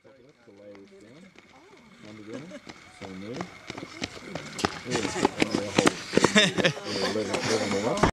to lay this down. Under there. Same there. Yeah, and we'll hold it. Yeah, let them all up.